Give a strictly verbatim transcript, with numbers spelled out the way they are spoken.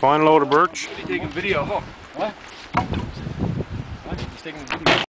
Fine load of birch. Taking video. What? He's taking video.